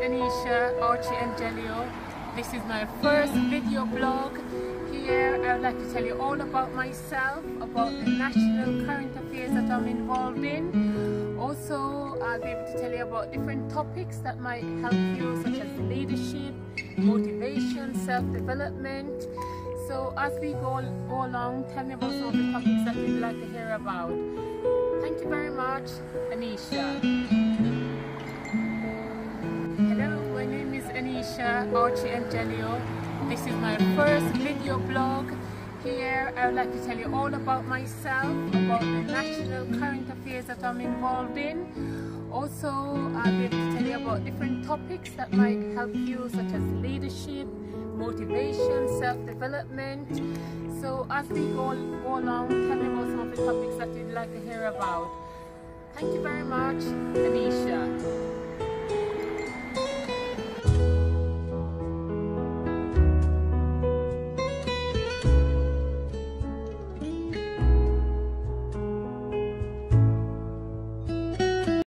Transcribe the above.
Annesha, Archie and Jelio. This is my first video blog. Here I would like to tell you all about myself, about the national current affairs that I'm involved in. Also, I'll be able to tell you about different topics that might help you, such as leadership, motivation, self-development. So as we go along, tell me about some of the topics that you'd like to hear about. Thank you very much, Annesha. Hello, my name is Annesha, Archie and Jelio. This is my first video blog. Here I would like to tell you all about myself, about the national current affairs that I'm involved in. Also, I'll be able to tell you about different topics that might help you, such as leadership, motivation, self-development. So as we go along, tell me about some of the topics that you'd like to hear about. Thank you very much.